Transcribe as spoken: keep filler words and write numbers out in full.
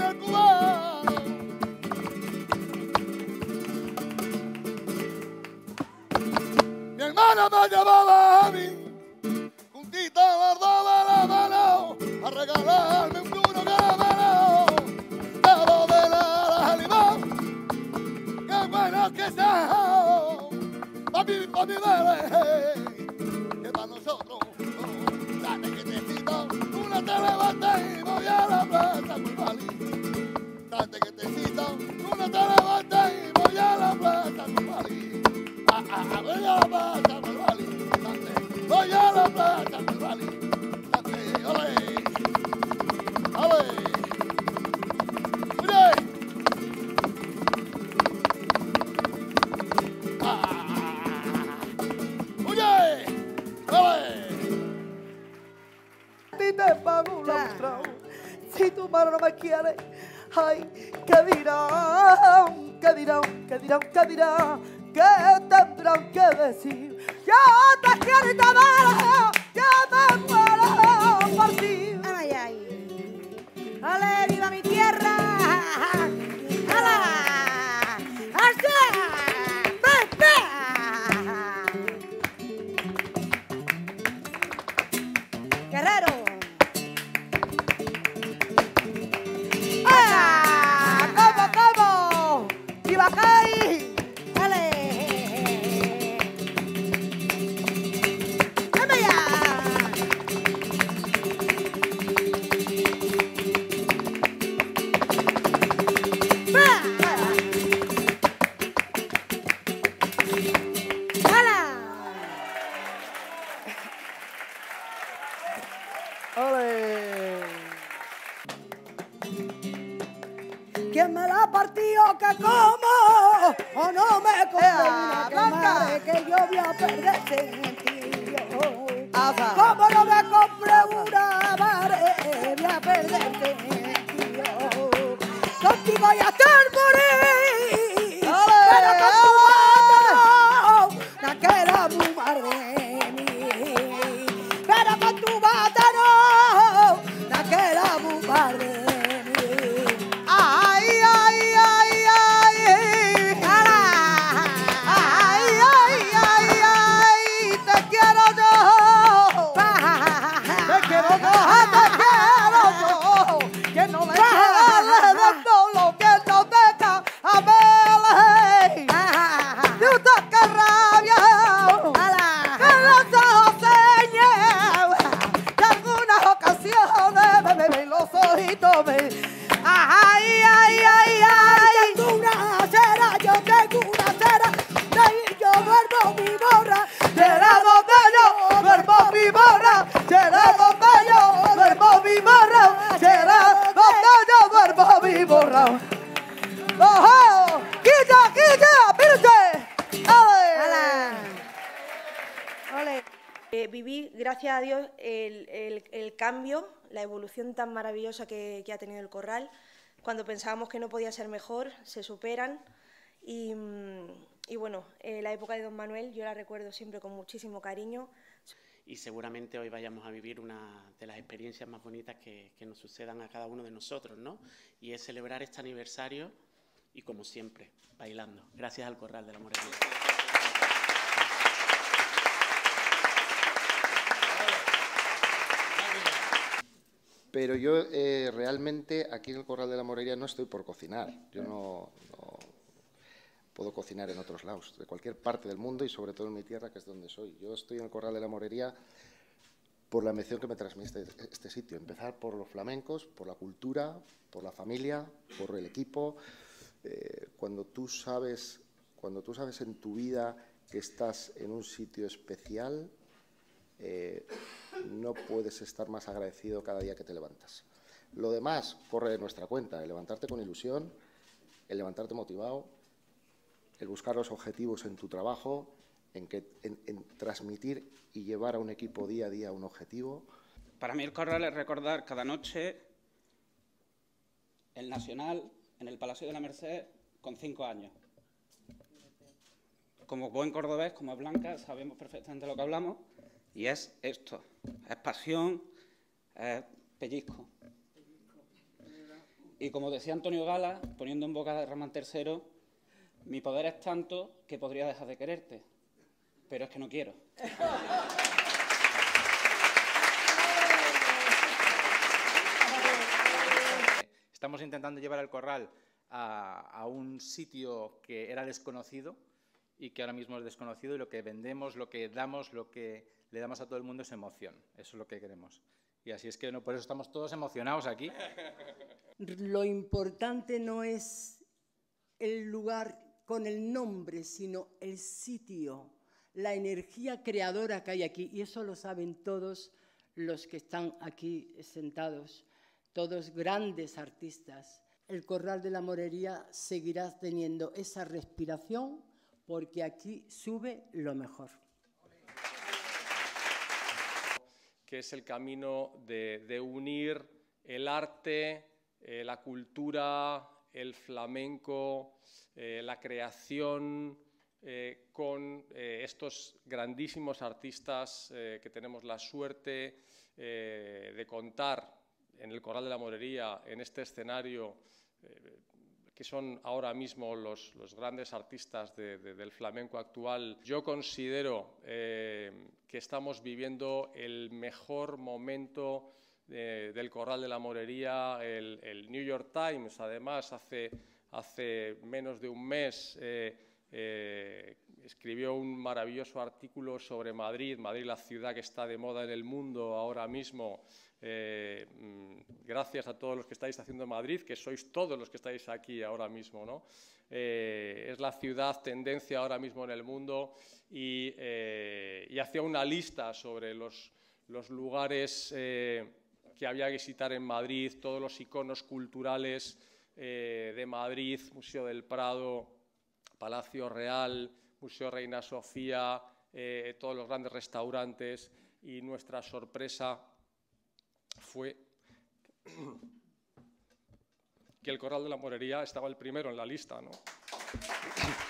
del cubano. Mi hermana me llevaba a mí, juntita las dos de la mano, a regalarme un duro caramelo, dado de la limón, qué bueno que sea, pa' mi, pa' mi bebé, que pa' nosotros, oh, date que te cito, una te levantas y voy a la plaza Curvali. Date que te cito, una te levantas y voy a la plaza Curvali. Ah, ah, ah, voy a la plaza Curvali, date, voy a la plaza Curvali, date, ole, ole, oye, ah, oye, ole. A ti te pago un laustro, si tu mano no me quiere, ay, ¿qué dirán? ¿Qué dirán? ¿Qué dirán? ¿Qué dirán? ¿Qué tendrán que decir? Yo te quiero y te adoro, yo me muero por ti. Ay, ay. ¡Ale, viva mi tierra! ¡Hala! ¡Alza! ¡Pepe! ¡Guerrero! ¡Ah! ¿Cómo, cómo? ¡Viva Cai! ¡Ale! ¡Dame ya! ¡Ole! ¿Quién me la partió que como? ¿O no me come una Blanca. que que yo voy a perder sentido? Asa. ¿Cómo no me compré una madre? Voy a perder sentido. Contigo voy a estar morir. Pero con tu bata no, no queda muy mal de mí. Pero con tu bata no, no queda muy mal de mí. Ay, ay, ay, ay. ¡Hala! Ay, ay, ay, ay. Te quiero yo. Te quiero yo, te quiero yo. Que no le quede de todo lo que no deja a ver. De un toque rabia. Que los ojos señan. Que algunas ocasiones me beben los ojitos. me- Ay, ay, ay, ay. Tengo una cera, yo tengo una cera. De ahí yo duermo mi borra. Será donde yo duermo mi borra. Será donde yo duermo mi borra. Será donde yo duermo mi borra. ¡Ojo! ¡Quita, quita! ¡Pírate! ¡Ale! ¡Ole! Eh, viví, gracias a Dios, el, el- el cambio, la evolución tan maravillosa que, que ha tenido el corral. Cuando pensábamos que no podía ser mejor, se superan. Y, mm, y bueno, eh, la época de Don Manuel yo la recuerdo siempre con muchísimo cariño. Y seguramente hoy vayamos a vivir una de las experiencias más bonitas que, que nos sucedan a cada uno de nosotros, ¿no? Y es celebrar este aniversario y, como siempre, bailando. Gracias al Corral de la Morería. Pero yo eh, realmente aquí en el Corral de la Morería no estoy por cocinar. Yo no, no puedo cocinar en otros lados, de cualquier parte del mundo y sobre todo en mi tierra, que es donde soy. Yo estoy en el Corral de la Morería por la emoción que me transmite este, este sitio. Empezar por los flamencos, por la cultura, por la familia, por el equipo. Eh, cuando tú sabes, cuando tú sabes en tu vida que estás en un sitio especial, eh, no puedes estar más agradecido cada día que te levantas. Lo demás corre de nuestra cuenta, el levantarte con ilusión, el levantarte motivado, el buscar los objetivos en tu trabajo, en, que, en, en transmitir y llevar a un equipo día a día un objetivo. Para mí el Corral es recordar cada noche el Nacional en el Palacio de la Merced con cinco años. Como buen cordobés, como es Blanca, sabemos perfectamente lo que hablamos. Y es esto, es pasión, es pellizco. Y como decía Antonio Gala, poniendo en boca de Ramón tercero, mi poder es tanto que podría dejar de quererte, pero es que no quiero. Estamos intentando llevar el corral a, a un sitio que era desconocido y que ahora mismo es desconocido, y lo que vendemos, lo que damos, lo que le damos a todo el mundo es emoción. Eso es lo que queremos. Y así es que no, por eso estamos todos emocionados aquí. Lo importante no es el lugar con el nombre, sino el sitio, la energía creadora que hay aquí. Y eso lo saben todos los que están aquí sentados, todos grandes artistas. El Corral de la Morería seguirá teniendo esa respiración porque aquí sube lo mejor. Que es el camino de, de unir el arte, eh, la cultura, el flamenco, eh, la creación, eh, con eh, estos grandísimos artistas eh, que tenemos la suerte eh, de contar en el Corral de la Morería, en este escenario, eh, que son ahora mismo los, los grandes artistas de, de, del flamenco actual. Yo considero eh, que estamos viviendo el mejor momento de, del Corral de la Morería. El, el New York Times, además, hace, hace menos de un mes eh, eh, escribió un maravilloso artículo sobre Madrid, Madrid, la ciudad que está de moda en el mundo ahora mismo. Eh, gracias a todos los que estáis haciendo Madrid, que sois todos los que estáis aquí ahora mismo, ¿no? Eh, es la ciudad tendencia ahora mismo en el mundo, y, eh, y hacía una lista sobre los, los lugares eh, que había que visitar en Madrid, todos los iconos culturales eh, de Madrid: Museo del Prado, Palacio Real, Museo Reina Sofía, eh, todos los grandes restaurantes, y nuestra sorpresa fue que el Corral de la Morería estaba el primero en la lista, ¿no?